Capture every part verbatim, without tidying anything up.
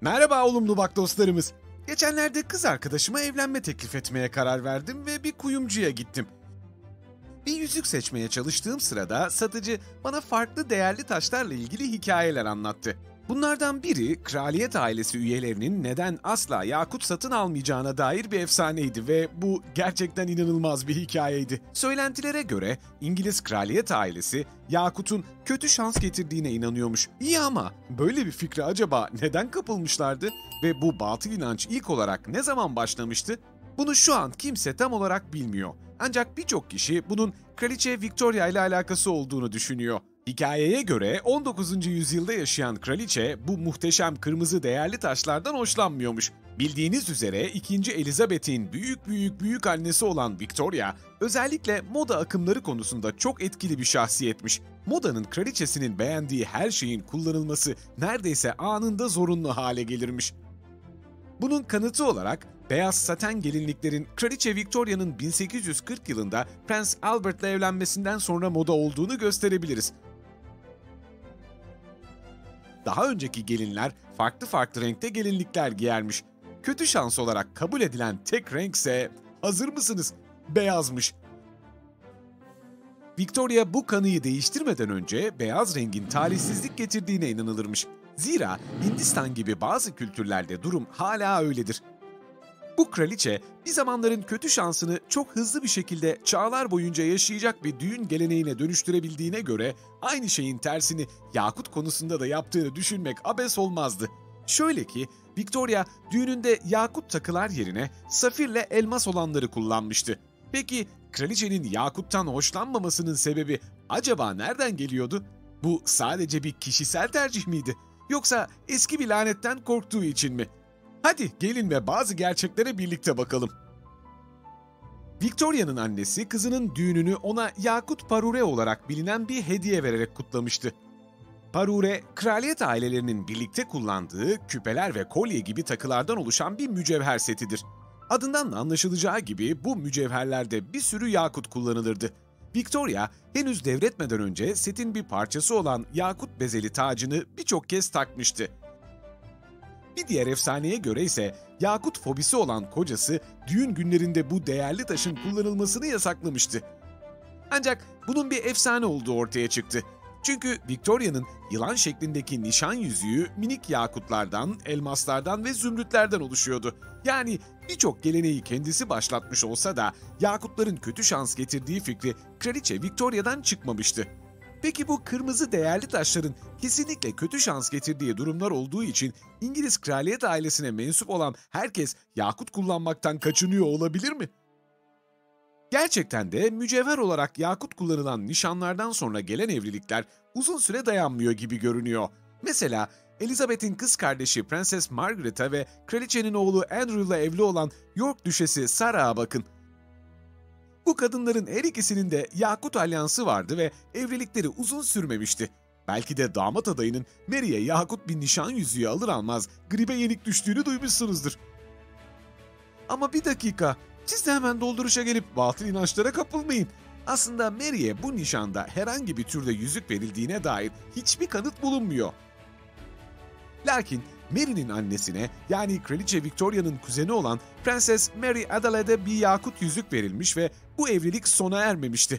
Merhaba olumlu bak dostlarımız. Geçenlerde kız arkadaşıma evlenme teklif etmeye karar verdim ve bir kuyumcuya gittim. Bir yüzük seçmeye çalıştığım sırada satıcı bana farklı değerli taşlarla ilgili hikayeler anlattı. Bunlardan biri kraliyet ailesi üyelerinin neden asla yakut satın almayacağına dair bir efsaneydi ve bu gerçekten inanılmaz bir hikayeydi. Söylentilere göre İngiliz kraliyet ailesi yakutun kötü şans getirdiğine inanıyormuş. İyi ama böyle bir fikre acaba neden kapılmışlardı ve bu batıl inanç ilk olarak ne zaman başlamıştı? Bunu şu an kimse tam olarak bilmiyor. Ancak birçok kişi bunun Kraliçe Victoria ile alakası olduğunu düşünüyor. Hikayeye göre on dokuzuncu yüzyılda yaşayan kraliçe bu muhteşem kırmızı değerli taşlardan hoşlanmıyormuş. Bildiğiniz üzere ikinci. Elizabeth'in büyük büyük büyük annesi olan Victoria, özellikle moda akımları konusunda çok etkili bir şahsiyetmiş. Modanın kraliçesinin beğendiği her şeyin kullanılması neredeyse anında zorunlu hale gelirmiş. Bunun kanıtı olarak beyaz saten gelinliklerin Kraliçe Victoria'nın bin sekiz yüz kırk yılında Prens Albert'la evlenmesinden sonra moda olduğunu gösterebiliriz. Daha önceki gelinler farklı farklı renkte gelinlikler giyermiş. Kötü şans olarak kabul edilen tek renkse, hazır mısınız? Beyazmış. Victoria bu kanıyı değiştirmeden önce beyaz rengin talihsizlik getirdiğine inanılırmış. Zira Hindistan gibi bazı kültürlerde durum hala öyledir. Bu kraliçe bir zamanların kötü şansını çok hızlı bir şekilde çağlar boyunca yaşayacak bir düğün geleneğine dönüştürebildiğine göre aynı şeyin tersini yakut konusunda da yaptığını düşünmek abes olmazdı. Şöyle ki Victoria düğününde yakut takılar yerine safirle elmas olanları kullanmıştı. Peki kraliçenin yakuttan hoşlanmamasının sebebi acaba nereden geliyordu? Bu sadece bir kişisel tercih miydi? Yoksa eski bir lanetten korktuğu için mi? Hadi gelin ve bazı gerçeklere birlikte bakalım. Victoria'nın annesi kızının düğününü ona yakut parure olarak bilinen bir hediye vererek kutlamıştı. Parure, kraliyet ailelerinin birlikte kullandığı küpeler ve kolye gibi takılardan oluşan bir mücevher setidir. Adından da anlaşılacağı gibi bu mücevherlerde bir sürü yakut kullanılırdı. Victoria, henüz devretmeden önce setin bir parçası olan yakut bezeli tacını birçok kez takmıştı. Bir diğer efsaneye göre ise yakut fobisi olan kocası düğün günlerinde bu değerli taşın kullanılmasını yasaklamıştı. Ancak bunun bir efsane olduğu ortaya çıktı. Çünkü Victoria'nın yılan şeklindeki nişan yüzüğü minik yakutlardan, elmaslardan ve zümrütlerden oluşuyordu. Yani birçok geleneği kendisi başlatmış olsa da yakutların kötü şans getirdiği fikri Kraliçe Victoria'dan çıkmamıştı. Peki bu kırmızı değerli taşların kesinlikle kötü şans getirdiği durumlar olduğu için İngiliz kraliyet ailesine mensup olan herkes yakut kullanmaktan kaçınıyor olabilir mi? Gerçekten de mücevher olarak yakut kullanılan nişanlardan sonra gelen evlilikler uzun süre dayanmıyor gibi görünüyor. Mesela Elizabeth'in kız kardeşi Prenses Margaret'a ve kraliçenin oğlu Andrew'la evli olan York Düşesi Sarah'a bakın. Bu kadınların her ikisinin de yakut alyansı vardı ve evlilikleri uzun sürmemişti. Belki de damat adayının Mary'e yakut bir nişan yüzüğü alır almaz gribe yenik düştüğünü duymuşsunuzdur. Ama bir dakika, siz de hemen dolduruşa gelip batıl inançlara kapılmayın. Aslında Mary'e bu nişanda herhangi bir türde yüzük verildiğine dair hiçbir kanıt bulunmuyor. Lakin Mary'nin annesine, yani Kraliçe Victoria'nın kuzeni olan Prenses Mary Adelaide'e bir yakut yüzük verilmiş ve bu evlilik sona ermemişti.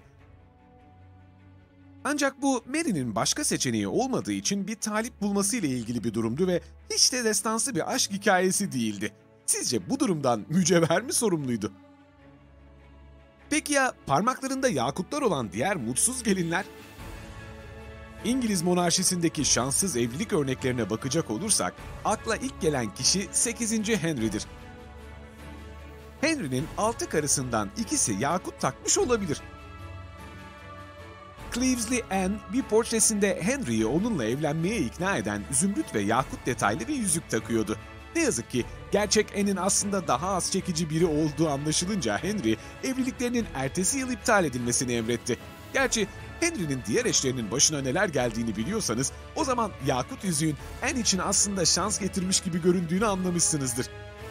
Ancak bu Mary'nin başka seçeneği olmadığı için bir talip bulması ile ilgili bir durumdu ve hiç de destansı bir aşk hikayesi değildi. Sizce bu durumdan mücevher mi sorumluydu? Peki ya parmaklarında yakutlar olan diğer mutsuz gelinler? İngiliz monarşisindeki şanssız evlilik örneklerine bakacak olursak, akla ilk gelen kişi sekizinci Henry'dir. Henry'nin altı karısından ikisi yakut takmış olabilir. Clevesley Anne bir portresinde Henry'yi onunla evlenmeye ikna eden zümrüt ve yakut detaylı bir yüzük takıyordu. Ne yazık ki gerçek Anne'in aslında daha az çekici biri olduğu anlaşılınca Henry, evliliklerinin ertesi yıl iptal edilmesini emretti. Gerçi Henry'nin diğer eşlerinin başına neler geldiğini biliyorsanız, o zaman yakut yüzüğün Anne için aslında şans getirmiş gibi göründüğünü anlamışsınızdır.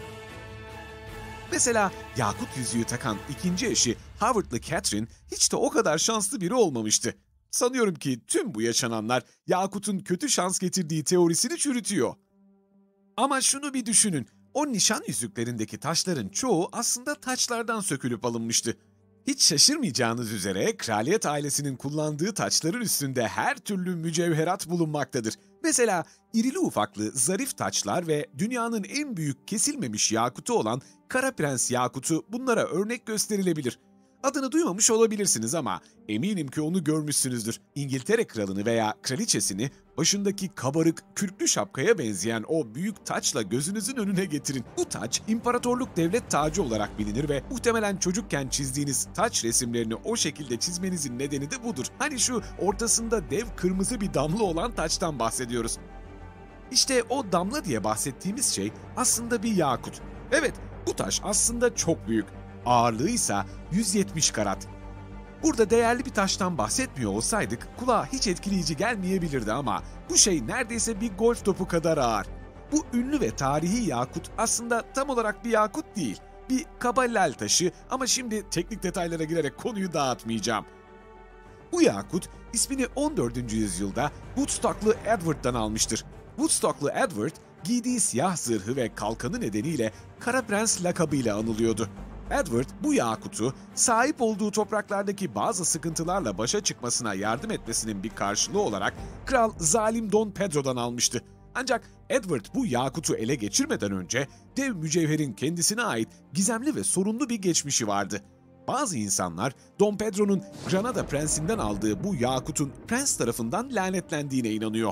Mesela yakut yüzüğü takan ikinci eşi Howard'lı Catherine hiç de o kadar şanslı biri olmamıştı. Sanıyorum ki tüm bu yaşananlar yakutun kötü şans getirdiği teorisini çürütüyor. Ama şunu bir düşünün, o nişan yüzüklerindeki taşların çoğu aslında taçlardan sökülüp alınmıştı. Hiç şaşırmayacağınız üzere kraliyet ailesinin kullandığı taçların üstünde her türlü mücevherat bulunmaktadır. Mesela irili ufaklı zarif taçlar ve dünyanın en büyük kesilmemiş yakutu olan Kara Prens yakutu bunlara örnek gösterilebilir. Adını duymamış olabilirsiniz ama eminim ki onu görmüşsünüzdür. İngiltere kralını veya kraliçesini başındaki kabarık, kürklü şapkaya benzeyen o büyük taçla gözünüzün önüne getirin. Bu taç, imparatorluk devlet tacı olarak bilinir ve muhtemelen çocukken çizdiğiniz taç resimlerini o şekilde çizmenizin nedeni de budur. Hani şu ortasında dev kırmızı bir damla olan taçtan bahsediyoruz. İşte o damla diye bahsettiğimiz şey aslında bir yakut. Evet, bu taş aslında çok büyük. Ağırlığı ise yüz yetmiş karat. Burada değerli bir taştan bahsetmiyor olsaydık kulağa hiç etkileyici gelmeyebilirdi ama bu şey neredeyse bir golf topu kadar ağır. Bu ünlü ve tarihi yakut aslında tam olarak bir yakut değil, bir kaballel taşı ama şimdi teknik detaylara girerek konuyu dağıtmayacağım. Bu yakut ismini on dördüncü yüzyılda Woodstock'lu Edward'dan almıştır. Woodstock'lu Edward, giydiği siyah zırhı ve kalkanı nedeniyle Kara Prens lakabıyla anılıyordu. Edward bu yakutu sahip olduğu topraklardaki bazı sıkıntılarla başa çıkmasına yardım etmesinin bir karşılığı olarak Kral Zalim Don Pedro'dan almıştı. Ancak Edward bu yakutu ele geçirmeden önce dev mücevherin kendisine ait gizemli ve sorunlu bir geçmişi vardı. Bazı insanlar Don Pedro'nun Granada Prensi'nden aldığı bu yakutun prens tarafından lanetlendiğine inanıyor.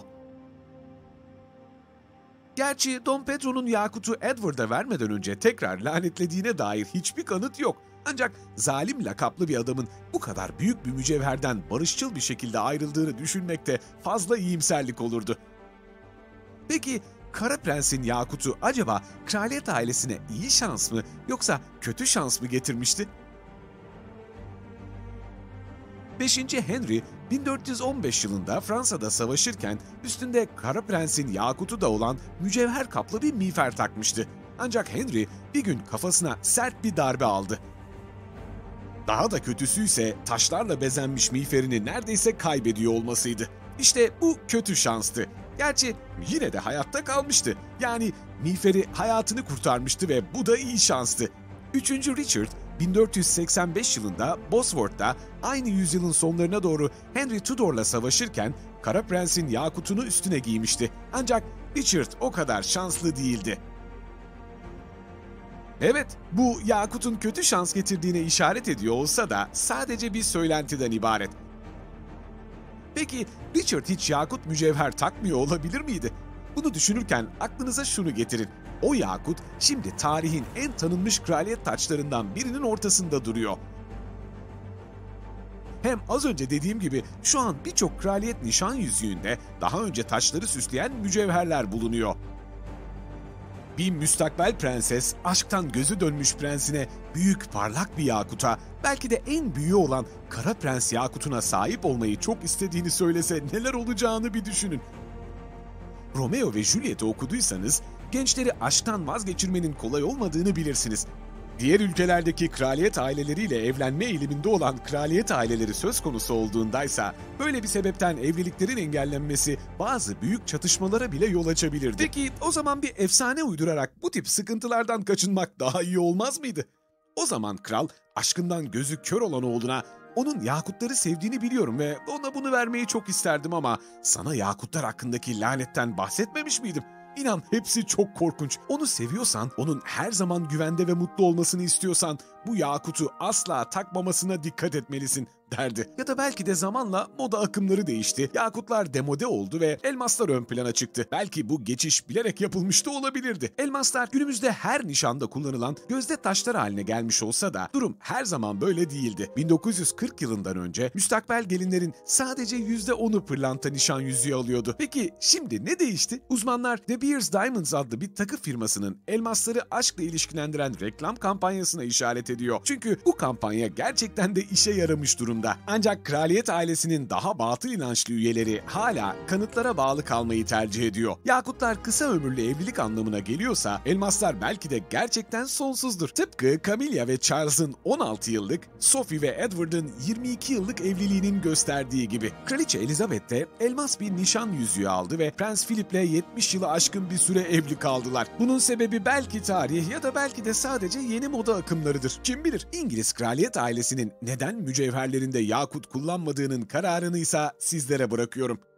Gerçi Don Pedro'nun yakutu Edward'a vermeden önce tekrar lanetlediğine dair hiçbir kanıt yok. Ancak zalim lakaplı bir adamın bu kadar büyük bir mücevherden barışçıl bir şekilde ayrıldığını düşünmekte fazla iyimserlik olurdu. Peki Kara Prens'in yakutu acaba kraliyet ailesine iyi şans mı yoksa kötü şans mı getirmişti? beşinci Henry bin dört yüz on beş yılında Fransa'da savaşırken üstünde Kara Prens'in yakutu da olan mücevher kaplı bir miğfer takmıştı. Ancak Henry bir gün kafasına sert bir darbe aldı. Daha da kötüsü ise taşlarla bezenmiş miğferini neredeyse kaybediyor olmasıydı. İşte bu kötü şanstı. Gerçi yine de hayatta kalmıştı. Yani miğferi hayatını kurtarmıştı ve bu da iyi şanstı. üçüncü Richard bin dört yüz seksen beş yılında Bosworth'ta aynı yüzyılın sonlarına doğru Henry Tudor'la savaşırken Kara Prens'in yakutunu üstüne giymişti. Ancak Richard o kadar şanslı değildi. Evet, bu yakutun kötü şans getirdiğine işaret ediyor olsa da sadece bir söylentiden ibaret. Peki Richard hiç yakut mücevher takmıyor olabilir miydi? Bunu düşünürken aklınıza şunu getirin. O yakut şimdi tarihin en tanınmış kraliyet taçlarından birinin ortasında duruyor. Hem az önce dediğim gibi şu an birçok kraliyet nişan yüzüğünde daha önce taçları süsleyen mücevherler bulunuyor. Bir müstakbel prenses aşktan gözü dönmüş prensine büyük parlak bir yakuta, belki de en büyüğü olan Kara Prens yakutuna sahip olmayı çok istediğini söylese neler olacağını bir düşünün. Romeo ve Juliet'i okuduysanız gençleri aşktan vazgeçirmenin kolay olmadığını bilirsiniz. Diğer ülkelerdeki kraliyet aileleriyle evlenme eğiliminde olan kraliyet aileleri söz konusu olduğundaysa böyle bir sebepten evliliklerin engellenmesi bazı büyük çatışmalara bile yol açabilirdi. Peki o zaman bir efsane uydurarak bu tip sıkıntılardan kaçınmak daha iyi olmaz mıydı? O zaman kral aşkından gözü kör olan oğluna "Onun yakutları sevdiğini biliyorum ve ona bunu vermeyi çok isterdim ama sana yakutlar hakkındaki lanetten bahsetmemiş miydim? İnan hepsi çok korkunç. Onu seviyorsan, onun her zaman güvende ve mutlu olmasını istiyorsan bu yakutu asla takmamasına dikkat etmelisin," derdi. Ya da belki de zamanla moda akımları değişti, yakutlar demode oldu ve elmaslar ön plana çıktı. Belki bu geçiş bilerek yapılmış da olabilirdi. Elmaslar günümüzde her nişanda kullanılan gözde taşlar haline gelmiş olsa da durum her zaman böyle değildi. bin dokuz yüz kırk yılından önce müstakbel gelinlerin sadece yüzde onu pırlanta nişan yüzüğü alıyordu. Peki şimdi ne değişti? Uzmanlar De Beers Diamonds adlı bir takı firmasının elmasları aşkla ilişkilendiren reklam kampanyasına işaret ediyor. Çünkü bu kampanya gerçekten de işe yaramış durumda. arasında. Ancak kraliyet ailesinin daha batıl inançlı üyeleri hala kanıtlara bağlı kalmayı tercih ediyor. Yakutlar kısa ömürlü evlilik anlamına geliyorsa elmaslar belki de gerçekten sonsuzdur. Tıpkı Camilla ve Charles'ın on altı yıllık, Sophie ve Edward'ın yirmi iki yıllık evliliğinin gösterdiği gibi. Kraliçe Elizabeth de elmas bir nişan yüzüğü aldı ve Prens Philip'le yetmiş yılı aşkın bir süre evli kaldılar. Bunun sebebi belki tarih ya da belki de sadece yeni moda akımlarıdır. Kim bilir? İngiliz kraliyet ailesinin neden mücevherlerinde yakut kullanmadığının kararını ise sizlere bırakıyorum.